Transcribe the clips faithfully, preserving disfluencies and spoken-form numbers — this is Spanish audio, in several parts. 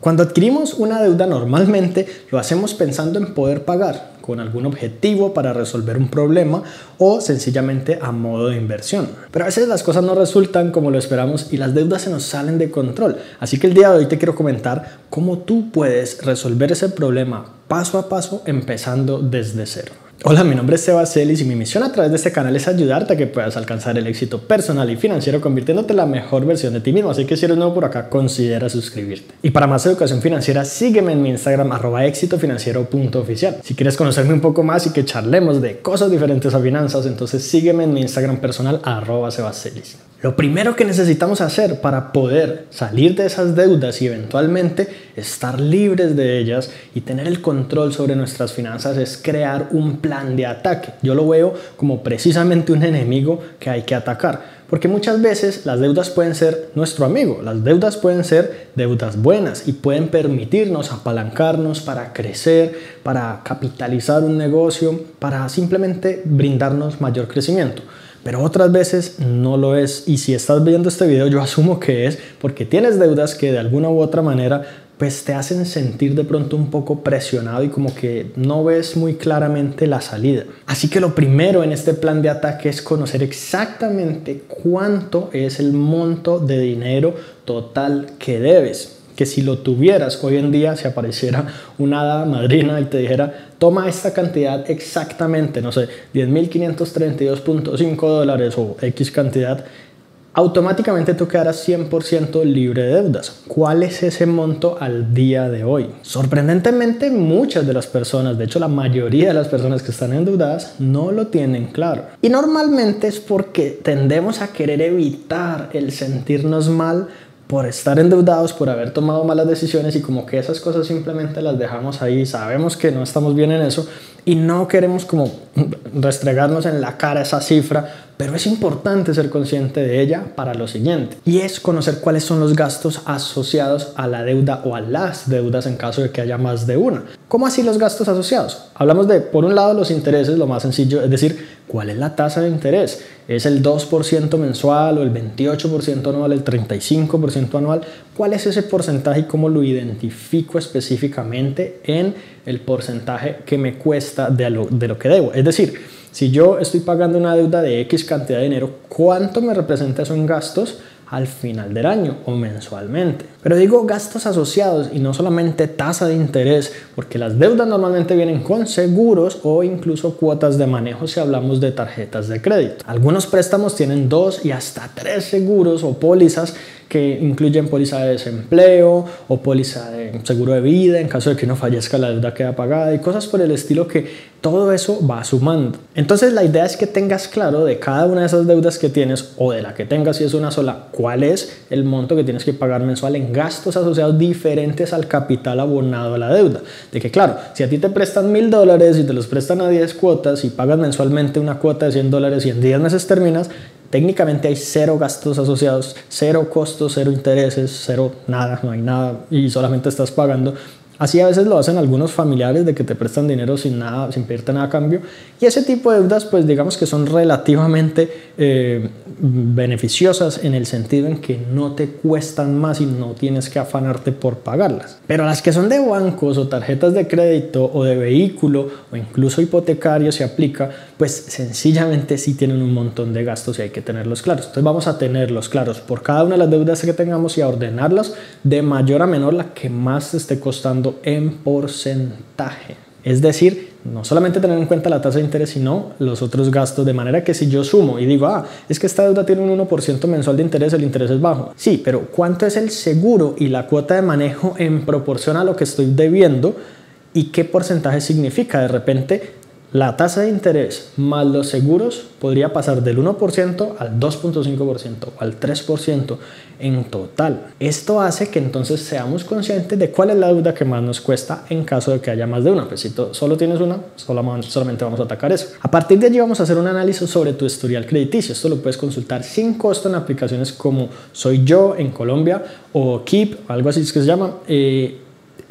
Cuando adquirimos una deuda normalmente lo hacemos pensando en poder pagar con algún objetivo para resolver un problema o sencillamente a modo de inversión. Pero a veces las cosas no resultan como lo esperamos y las deudas se nos salen de control. Así que el día de hoy te quiero comentar cómo tú puedes resolver ese problema paso a paso empezando desde cero. Hola, mi nombre es Seba Celis y mi misión a través de este canal es ayudarte a que puedas alcanzar el éxito personal y financiero convirtiéndote en la mejor versión de ti mismo. Así que si eres nuevo por acá, considera suscribirte. Y para más educación financiera, sígueme en mi Instagram arroba éxito financiero punto oficial. Si quieres conocerme un poco más y que charlemos de cosas diferentes a finanzas, entonces sígueme en mi Instagram personal arroba Seba Celis. Lo primero que necesitamos hacer para poder salir de esas deudas y eventualmente estar libres de ellas y tener el control sobre nuestras finanzas es crear un plan de ataque. Yo lo veo como precisamente un enemigo que hay que atacar. Porque muchas veces las deudas pueden ser nuestro amigo, las deudas pueden ser deudas buenas y pueden permitirnos apalancarnos para crecer, para capitalizar un negocio, para simplemente brindarnos mayor crecimiento. Pero otras veces no lo es, y si estás viendo este video yo asumo que es porque tienes deudas que de alguna u otra manera pues te hacen sentir de pronto un poco presionado y como que no ves muy claramente la salida. Así que lo primero en este plan de ataque es conocer exactamente cuánto es el monto de dinero total que debes. Que si lo tuvieras hoy en día, si apareciera una hada madrina y te dijera toma esta cantidad exactamente, no sé, diez mil quinientos treinta y dos punto cinco dólares o X cantidad, automáticamente tú quedarás cien por ciento libre de deudas. ¿Cuál es ese monto al día de hoy? Sorprendentemente muchas de las personas, de hecho la mayoría de las personas que están endeudadas no lo tienen claro. Y normalmente es porque tendemos a querer evitar el sentirnos mal por estar endeudados, por haber tomado malas decisiones y como que esas cosas simplemente las dejamos ahí, sabemos que no estamos bien en eso y no queremos como restregarnos en la cara esa cifra, pero es importante ser consciente de ella para lo siguiente y es conocer cuáles son los gastos asociados a la deuda o a las deudas en caso de que haya más de una. ¿Cómo así los gastos asociados? Hablamos de, por un lado, los intereses, lo más sencillo, es decir, ¿cuál es la tasa de interés? ¿Es el dos por ciento mensual o el veintiocho por ciento anual, el treinta y cinco por ciento anual? ¿Cuál es ese porcentaje y cómo lo identifico específicamente en el porcentaje que me cuesta de lo, de lo que debo? Es decir, si yo estoy pagando una deuda de X cantidad de dinero, ¿cuánto me representa eso en gastos al final del año o mensualmente? Pero digo gastos asociados y no solamente tasa de interés, porque las deudas normalmente vienen con seguros o incluso cuotas de manejo si hablamos de tarjetas de crédito. Algunos préstamos tienen dos y hasta tres seguros o pólizas que incluyen póliza de desempleo o póliza de seguro de vida en caso de que uno fallezca, la deuda queda pagada y cosas por el estilo, que todo eso va sumando. Entonces la idea es que tengas claro de cada una de esas deudas que tienes o de la que tengas si es una sola, cuál es el monto que tienes que pagar mensual en gastos asociados diferentes al capital abonado a la deuda. De que claro, si a ti te prestan mil dólares y te los prestan a diez cuotas y pagas mensualmente una cuota de cien dólares y en diez meses terminas, técnicamente hay cero gastos asociados, cero costos, cero intereses, cero nada, no hay nada y solamente estás pagando. Así a veces lo hacen algunos familiares de que te prestan dinero sin nada, sin pedirte nada a cambio. Y ese tipo de deudas, pues digamos que son relativamente eh, beneficiosas en el sentido en que no te cuestan más y no tienes que afanarte por pagarlas. Pero las que son de bancos o tarjetas de crédito o de vehículo o incluso hipotecario se aplica, pues sencillamente sí tienen un montón de gastos y hay que tenerlos claros. Entonces vamos a tenerlos claros por cada una de las deudas que tengamos y a ordenarlas de mayor a menor, la que más te esté costando en porcentaje. Es decir, no solamente tener en cuenta la tasa de interés, sino los otros gastos, de manera que si yo sumo y digo, ah, es que esta deuda tiene un uno por ciento mensual de interés, el interés es bajo. Sí, pero ¿cuánto es el seguro y la cuota de manejo en proporción a lo que estoy debiendo? ¿Y qué porcentaje significa? De repente, la tasa de interés más los seguros podría pasar del uno por ciento al dos punto cinco por ciento o al tres por ciento en total. Esto hace que entonces seamos conscientes de cuál es la deuda que más nos cuesta en caso de que haya más de una. Pues si solo tienes una, solamente vamos a atacar eso. A partir de allí vamos a hacer un análisis sobre tu historial crediticio. Esto lo puedes consultar sin costo en aplicaciones como Soy Yo en Colombia o Keep, algo así es que se llama. Eh,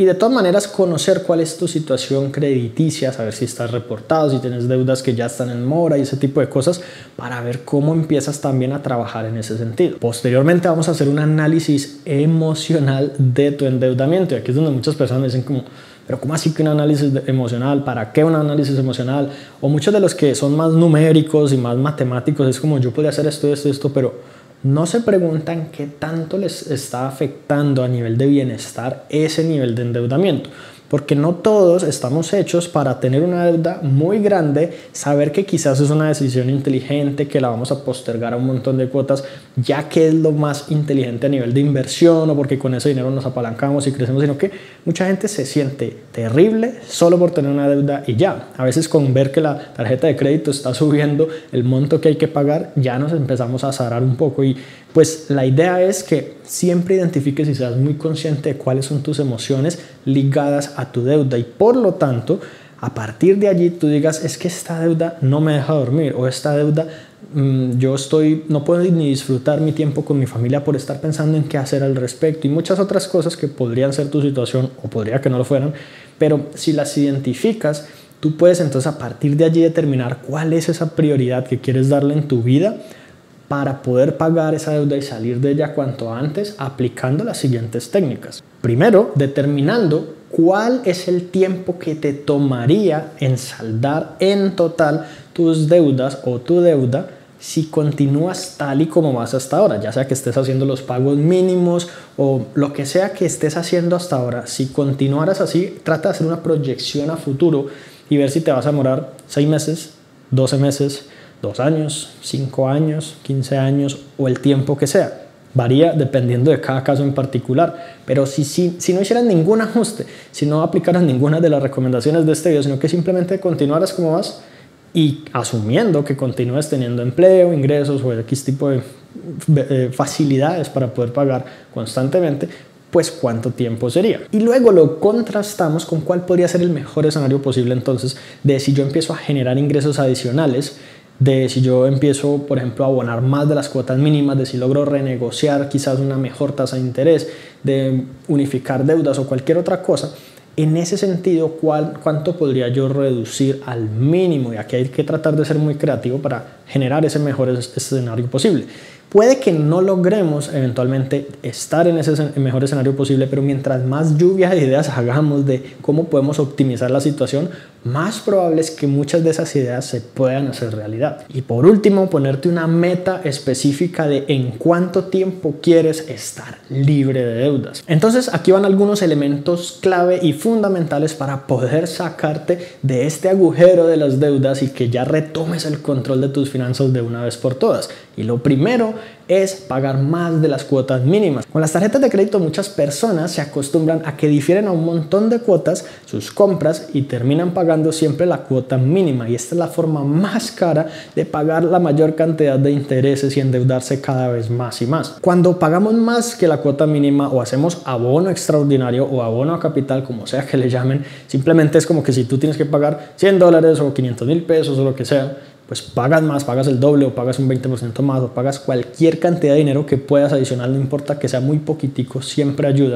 Y de todas maneras conocer cuál es tu situación crediticia, saber si estás reportado, si tienes deudas que ya están en mora y ese tipo de cosas, para ver cómo empiezas también a trabajar en ese sentido. Posteriormente vamos a hacer un análisis emocional de tu endeudamiento, y aquí es donde muchas personas me dicen como, pero ¿cómo así que un análisis emocional? ¿Para qué un análisis emocional? O muchos de los que son más numéricos y más matemáticos es como, yo podría hacer esto, esto, esto, pero no se preguntan qué tanto les está afectando a nivel de bienestar ese nivel de endeudamiento. Porque no todos estamos hechos para tener una deuda muy grande, saber que quizás es una decisión inteligente, que la vamos a postergar a un montón de cuotas, ya que es lo más inteligente a nivel de inversión o porque con ese dinero nos apalancamos y crecemos, sino que mucha gente se siente terrible solo por tener una deuda y ya. A veces con ver que la tarjeta de crédito está subiendo el monto que hay que pagar, ya nos empezamos a azarar un poco, y pues la idea es que siempre identifiques y seas muy consciente de cuáles son tus emociones ligadas a tu deuda, y por lo tanto a partir de allí tú digas, es que esta deuda no me deja dormir, o esta deuda mmm, yo estoy, no puedo ni disfrutar mi tiempo con mi familia por estar pensando en qué hacer al respecto, y muchas otras cosas que podrían ser tu situación o podría que no lo fueran, pero si las identificas, tú puedes entonces a partir de allí determinar cuál es esa prioridad que quieres darle en tu vida para poder pagar esa deuda y salir de ella cuanto antes, aplicando las siguientes técnicas. Primero, determinando cuál es el tiempo que te tomaría en saldar en total tus deudas o tu deuda si continúas tal y como vas hasta ahora, ya sea que estés haciendo los pagos mínimos o lo que sea que estés haciendo hasta ahora. Si continuaras así, trata de hacer una proyección a futuro y ver si te vas a demorar seis meses, doce meses, dos años, cinco años, quince años o el tiempo que sea. Varía dependiendo de cada caso en particular, pero si, si, si no hicieras ningún ajuste, si no aplicaras ninguna de las recomendaciones de este video, sino que simplemente continuaras como vas y asumiendo que continúes teniendo empleo, ingresos o X tipo de eh, facilidades para poder pagar constantemente, pues cuánto tiempo sería. Y luego lo contrastamos con cuál podría ser el mejor escenario posible entonces de si yo empiezo a generar ingresos adicionales, de si yo empiezo, por ejemplo, a abonar más de las cuotas mínimas, de si logro renegociar quizás una mejor tasa de interés, de unificar deudas o cualquier otra cosa. En ese sentido, ¿cuál, ¿cuánto podría yo reducir al mínimo? Y aquí hay que tratar de ser muy creativo para generar ese mejor escenario posible. Puede que no logremos eventualmente estar en ese mejor escenario posible, pero mientras más lluvia de ideas hagamos de cómo podemos optimizar la situación, más probable es que muchas de esas ideas se puedan hacer realidad. Y por último, ponerte una meta específica de en cuánto tiempo quieres estar libre de deudas. Entonces, aquí van algunos elementos clave y fundamentales para poder sacarte de este agujero de las deudas y que ya retomes el control de tus finanzas de una vez por todas. Y lo primero es pagar más de las cuotas mínimas. Con las tarjetas de crédito muchas personas se acostumbran a que difieren a un montón de cuotas sus compras y terminan pagando siempre la cuota mínima, y esta es la forma más cara de pagar la mayor cantidad de intereses y endeudarse cada vez más y más. Cuando pagamos más que la cuota mínima o hacemos abono extraordinario o abono a capital, como sea que le llamen, simplemente es como que si tú tienes que pagar cien dólares o quinientos mil pesos o lo que sea, pues pagas más, pagas el doble o pagas un veinte por ciento más o pagas cualquier cantidad de dinero que puedas adicional, no importa que sea muy poquitico, siempre ayuda.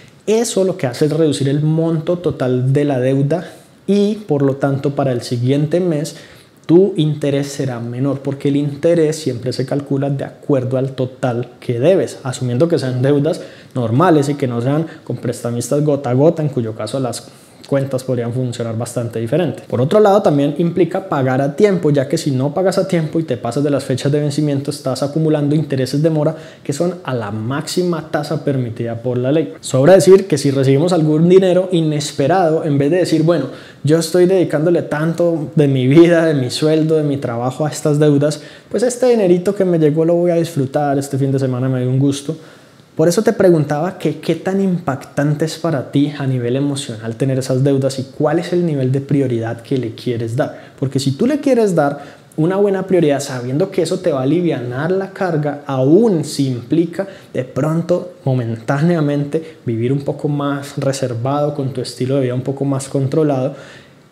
Eso lo que hace es reducir el monto total de la deuda y por lo tanto para el siguiente mes tu interés será menor, porque el interés siempre se calcula de acuerdo al total que debes, asumiendo que sean deudas normales y que no sean con prestamistas gota a gota, en cuyo caso las cuentas podrían funcionar bastante diferente. Por otro lado, también implica pagar a tiempo, ya que si no pagas a tiempo y te pasas de las fechas de vencimiento, estás acumulando intereses de mora que son a la máxima tasa permitida por la ley. Sobra decir que si recibimos algún dinero inesperado, en vez de decir, bueno, yo estoy dedicándole tanto de mi vida, de mi sueldo, de mi trabajo a estas deudas, pues este dinerito que me llegó lo voy a disfrutar, este fin de semana me dio un gusto. Por eso te preguntaba que qué tan impactante es para ti a nivel emocional tener esas deudas y cuál es el nivel de prioridad que le quieres dar. Porque si tú le quieres dar una buena prioridad sabiendo que eso te va a alivianar la carga, aún si implica de pronto momentáneamente vivir un poco más reservado con tu estilo de vida un poco más controlado,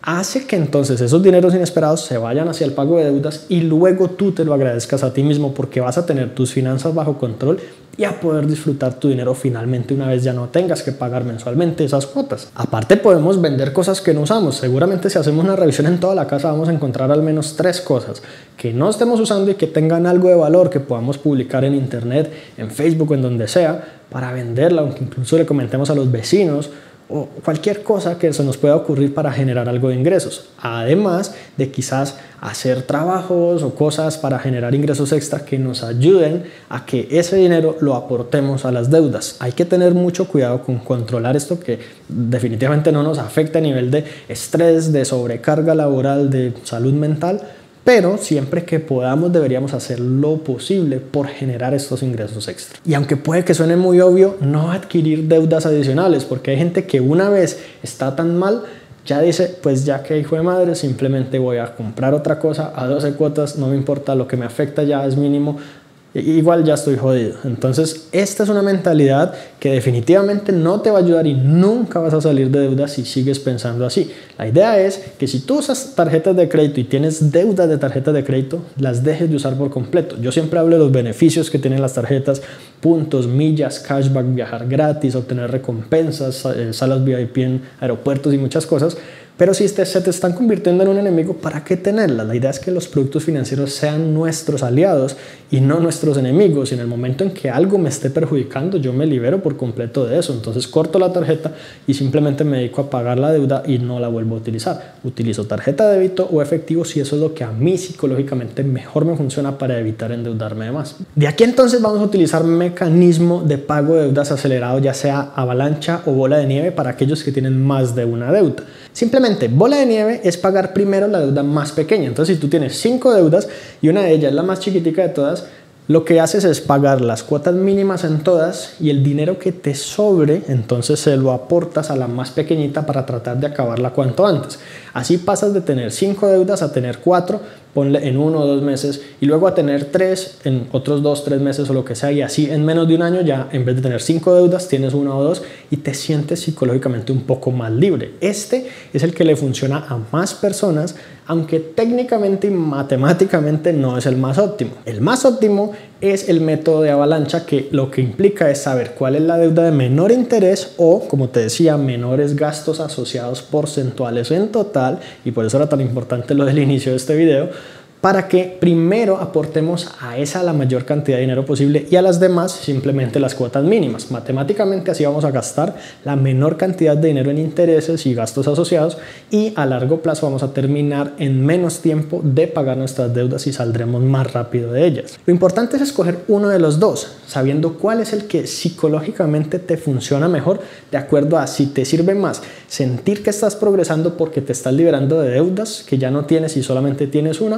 hace que entonces esos dineros inesperados se vayan hacia el pago de deudas y luego tú te lo agradezcas a ti mismo porque vas a tener tus finanzas bajo control y a poder disfrutar tu dinero finalmente una vez ya no tengas que pagar mensualmente esas cuotas. Aparte podemos vender cosas que no usamos. Seguramente si hacemos una revisión en toda la casa vamos a encontrar al menos tres cosas que no estemos usando y que tengan algo de valor que podamos publicar en internet, en Facebook o en donde sea para venderla, aunque incluso le comentemos a los vecinos o cualquier cosa que se nos pueda ocurrir para generar algo de ingresos, además de quizás hacer trabajos o cosas para generar ingresos extra que nos ayuden a que ese dinero lo aportemos a las deudas. Hay que tener mucho cuidado con controlar esto que definitivamente no nos afecta a nivel de estrés, de sobrecarga laboral, de salud mental, pero siempre que podamos deberíamos hacer lo posible por generar estos ingresos extra. Y aunque puede que suene muy obvio, no adquirir deudas adicionales, porque hay gente que una vez está tan mal, ya dice, pues ya que hijo de madre, simplemente voy a comprar otra cosa a doce cuotas, no me importa, lo que me afecta ya es mínimo, igual ya estoy jodido. Entonces esta es una mentalidad que definitivamente no te va a ayudar y nunca vas a salir de deudas si sigues pensando así. La idea es que si tú usas tarjetas de crédito y tienes deudas de tarjetas de crédito, las dejes de usar por completo. Yo siempre hablo de los beneficios que tienen las tarjetas, puntos, millas, cashback, viajar gratis, obtener recompensas, salas V I P en aeropuertos y muchas cosas. Pero si te, se te están convirtiendo en un enemigo, ¿para qué tenerlas? La idea es que los productos financieros sean nuestros aliados y no nuestros enemigos. Y en el momento en que algo me esté perjudicando, yo me libero por completo de eso. Entonces corto la tarjeta y simplemente me dedico a pagar la deuda y no la vuelvo a utilizar. Utilizo tarjeta de débito o efectivo si eso es lo que a mí psicológicamente mejor me funciona para evitar endeudarme de más. De aquí entonces vamos a utilizar mecanismo de pago de deudas acelerado, ya sea avalancha o bola de nieve para aquellos que tienen más de una deuda. Simplemente, bola de nieve es pagar primero la deuda más pequeña. Entonces, si tú tienes cinco deudas y una de ellas es la más chiquitica de todas, lo que haces es pagar las cuotas mínimas en todas y el dinero que te sobre, entonces se lo aportas a la más pequeñita para tratar de acabarla cuanto antes. Así pasas de tener cinco deudas a tener cuatro, ponle en uno o dos meses, y luego a tener tres en otros dos, tres meses o lo que sea, y así en menos de un año ya en vez de tener cinco deudas tienes una o dos y te sientes psicológicamente un poco más libre. Este es el que le funciona a más personas, aunque técnicamente y matemáticamente no es el más óptimo. El más óptimo es el método de avalancha, que lo que implica es saber cuál es la deuda de menor interés o, como te decía, menores gastos asociados porcentuales en total, y por eso era tan importante lo del inicio de este video, para que primero aportemos a esa la mayor cantidad de dinero posible y a las demás simplemente las cuotas mínimas. Matemáticamente así vamos a gastar la menor cantidad de dinero en intereses y gastos asociados, y a largo plazo vamos a terminar en menos tiempo de pagar nuestras deudas y saldremos más rápido de ellas. Lo importante es escoger uno de los dos, sabiendo cuál es el que psicológicamente te funciona mejor, de acuerdo a si te sirve más sentir que estás progresando porque te estás liberando de deudas que ya no tienes y solamente tienes una,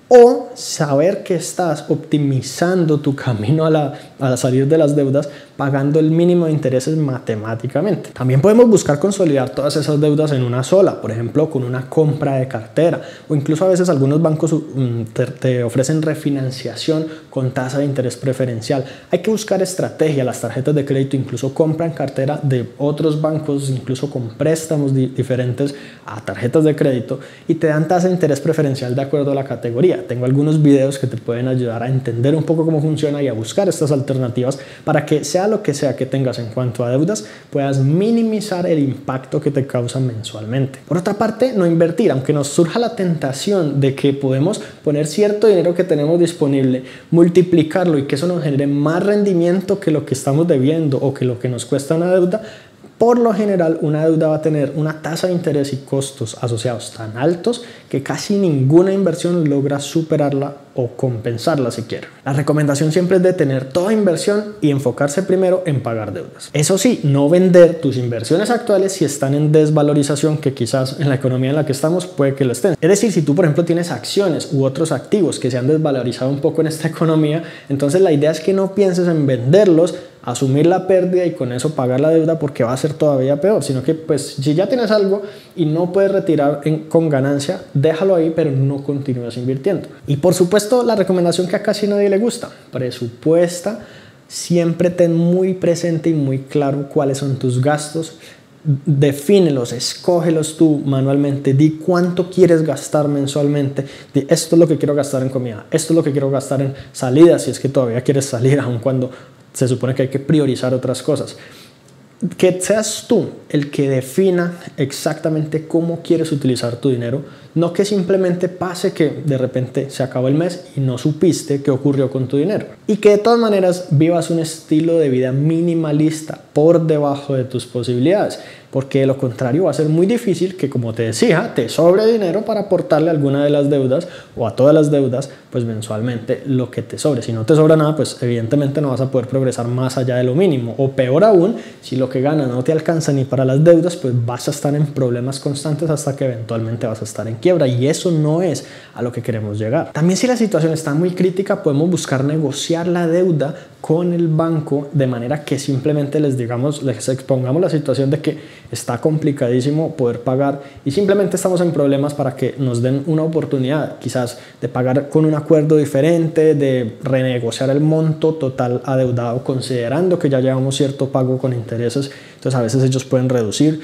o saber que estás optimizando tu camino a, la, a salir de las deudas pagando el mínimo de intereses matemáticamente. También podemos buscar consolidar todas esas deudas en una sola, por ejemplo con una compra de cartera, o incluso a veces algunos bancos te, te ofrecen refinanciación con tasa de interés preferencial. Hay que buscar estrategia. Las tarjetas de crédito incluso compran cartera de otros bancos, incluso con préstamos di diferentes a tarjetas de crédito, y te dan tasa de interés preferencial de acuerdo a la categoría. Tengo algunos videos que te pueden ayudar a entender un poco cómo funciona y a buscar estas alternativas para que sea lo que sea que tengas en cuanto a deudas, puedas minimizar el impacto que te causa mensualmente. Por otra parte, no invertir. Aunque nos surja la tentación de que podemos poner cierto dinero que tenemos disponible, multiplicarlo y que eso nos genere más rendimiento que lo que estamos debiendo o que lo que nos cuesta una deuda, por lo general, una deuda va a tener una tasa de interés y costos asociados tan altos que casi ninguna inversión logra superarla o compensarla siquiera. La recomendación siempre es de tener toda inversión y enfocarse primero en pagar deudas. Eso sí, no vender tus inversiones actuales si están en desvalorización, que quizás en la economía en la que estamos puede que lo estén. Es decir, si tú por ejemplo tienes acciones u otros activos que se han desvalorizado un poco en esta economía, entonces la idea es que no pienses en venderlos, asumir la pérdida y con eso pagar la deuda, porque va a ser todavía peor, sino que pues si ya tienes algo y no puedes retirar en, con ganancia, déjalo ahí, pero no continúes invirtiendo. Y por supuesto, la recomendación que a casi nadie le gusta: presupuesta. Siempre ten muy presente y muy claro cuáles son tus gastos, defínelos, escógelos tú manualmente, di cuánto quieres gastar mensualmente, di esto es lo que quiero gastar en comida, esto es lo que quiero gastar en salidas, si es que todavía quieres salir, aun cuando se supone que hay que priorizar otras cosas. Que seas tú el que defina exactamente cómo quieres utilizar tu dinero, no que simplemente pase que de repente se acabó el mes y no supiste qué ocurrió con tu dinero. Y que de todas maneras vivas un estilo de vida minimalista por debajo de tus posibilidades, porque de lo contrario va a ser muy difícil que, como te decía, te sobre dinero para aportarle a alguna de las deudas o a todas las deudas, pues mensualmente lo que te sobre. Si no te sobra nada, pues evidentemente no vas a poder progresar más allá de lo mínimo, o peor aún, si lo que ganas no te alcanza ni para las deudas, pues vas a estar en problemas constantes hasta que eventualmente vas a estar en quiebra, y eso no es a lo que queremos llegar. También, si la situación está muy crítica, podemos buscar negociar la deuda con el banco de manera que simplemente les digamos, les expongamos la situación de que está complicadísimo poder pagar y simplemente estamos en problemas, para que nos den una oportunidad quizás de pagar con un acuerdo diferente, de renegociar el monto total adeudado, considerando que ya llevamos cierto pago con intereses. Entonces a veces ellos pueden reducir.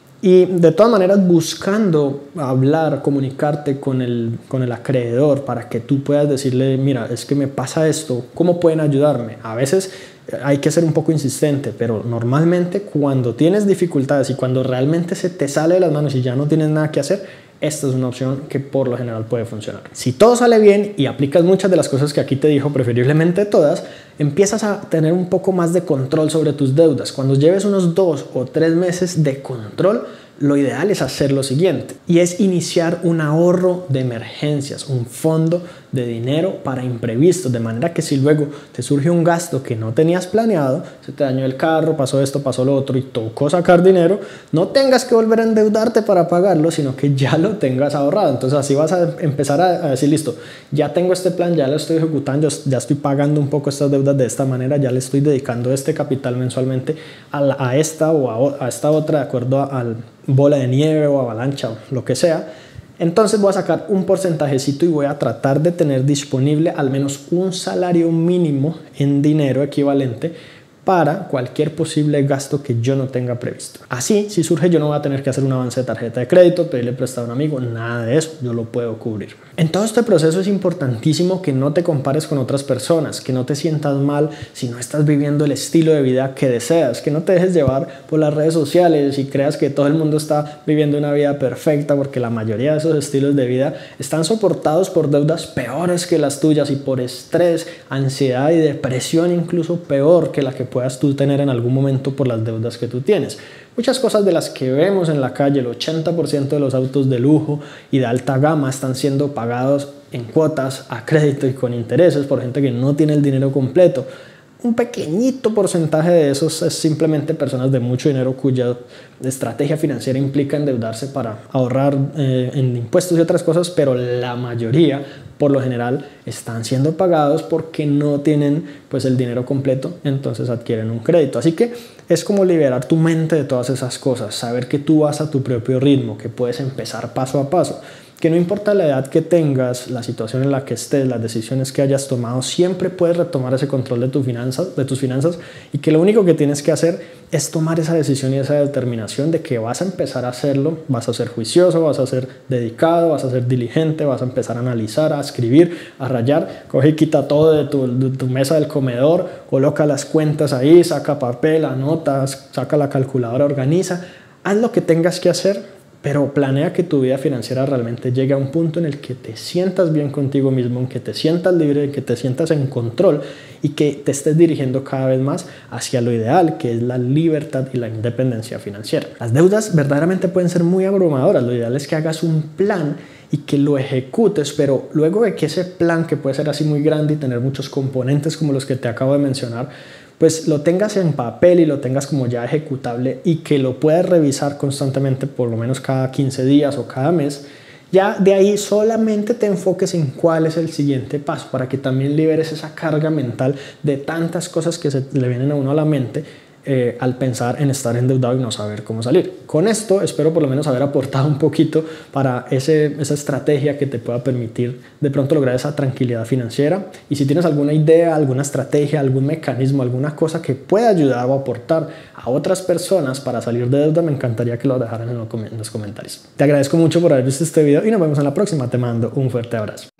Y de todas maneras buscando hablar, comunicarte con el, con el acreedor para que tú puedas decirle, mira, es que me pasa esto, ¿cómo pueden ayudarme? A veces hay que ser un poco insistente, pero normalmente cuando tienes dificultades y cuando realmente se te sale de las manos y ya no tienes nada que hacer, esta es una opción que por lo general puede funcionar. Si todo sale bien y aplicas muchas de las cosas que aquí te dijo, preferiblemente todas, empiezas a tener un poco más de control sobre tus deudas. Cuando lleves unos dos o tres meses de control, lo ideal es hacer lo siguiente, y es iniciar un ahorro de emergencias, un fondo de dinero para imprevistos, de manera que si luego te surge un gasto que no tenías planeado, se te dañó el carro, pasó esto, pasó lo otro y tocó sacar dinero, no tengas que volver a endeudarte para pagarlo, sino que ya lo tengas ahorrado. Entonces así vas a empezar a decir, listo, ya tengo este plan, ya lo estoy ejecutando, ya estoy pagando un poco estas deudas de esta manera, ya le estoy dedicando este capital mensualmente a, la, a esta o a, a esta otra, de acuerdo al bola de nieve o avalancha o lo que sea. Entonces voy a sacar un porcentajecito y voy a tratar de tener disponible al menos un salario mínimo en dinero equivalente para cualquier posible gasto que yo no tenga previsto. Así, si surge, yo no voy a tener que hacer un avance de tarjeta de crédito, pedirle prestado a un amigo, nada de eso, yo lo puedo cubrir. En todo este proceso es importantísimo que no te compares con otras personas, que no te sientas mal si no estás viviendo el estilo de vida que deseas, que no te dejes llevar por las redes sociales y creas que todo el mundo está viviendo una vida perfecta, porque la mayoría de esos estilos de vida están soportados por deudas peores que las tuyas y por estrés, ansiedad y depresión incluso peor que la que puedas tú tener en algún momento por las deudas que tú tienes. Muchas cosas de las que vemos en la calle, el ochenta por ciento de los autos de lujo y de alta gama están siendo pagados en cuotas a crédito y con intereses por gente que no tiene el dinero completo. Un pequeñito porcentaje de esos es simplemente personas de mucho dinero cuya estrategia financiera implica endeudarse para ahorrar eh, en impuestos y otras cosas, pero la mayoría, por lo general, están siendo pagados porque no tienen pues el dinero completo, entonces adquieren un crédito. Así que es como liberar tu mente de todas esas cosas, saber que tú vas a tu propio ritmo, que puedes empezar paso a paso, que no importa la edad que tengas, la situación en la que estés, las decisiones que hayas tomado, siempre puedes retomar ese control de, tu finanzas, de tus finanzas, y que lo único que tienes que hacer es tomar esa decisión y esa determinación de que vas a empezar a hacerlo, vas a ser juicioso, vas a ser dedicado, vas a ser diligente, vas a empezar a analizar, a escribir, a rayar, coge y quita todo de tu, de tu mesa del comedor, coloca las cuentas ahí, saca papel, anotas, saca la calculadora, organiza, haz lo que tengas que hacer, pero planea que tu vida financiera realmente llegue a un punto en el que te sientas bien contigo mismo, en que te sientas libre, en que te sientas en control y que te estés dirigiendo cada vez más hacia lo ideal, que es la libertad y la independencia financiera. Las deudas verdaderamente pueden ser muy abrumadoras. Lo ideal es que hagas un plan y que lo ejecutes, pero luego de que ese plan, que puede ser así muy grande y tener muchos componentes como los que te acabo de mencionar, pues lo tengas en papel y lo tengas como ya ejecutable y que lo puedas revisar constantemente, por lo menos cada quince días o cada mes. Ya de ahí solamente te enfoques en cuál es el siguiente paso, para que también liberes esa carga mental de tantas cosas que se le vienen a uno a la mente. eh, al pensar en estar endeudado y no saber cómo salir. Con esto espero por lo menos haber aportado un poquito para ese, esa estrategia que te pueda permitir de pronto lograr esa tranquilidad financiera. Y si tienes alguna idea, alguna estrategia, algún mecanismo, alguna cosa que pueda ayudar o aportar a otras personas para salir de deuda, me encantaría que lo dejaran en los comentarios. Te agradezco mucho por haber visto este video y nos vemos en la próxima. Te mando un fuerte abrazo.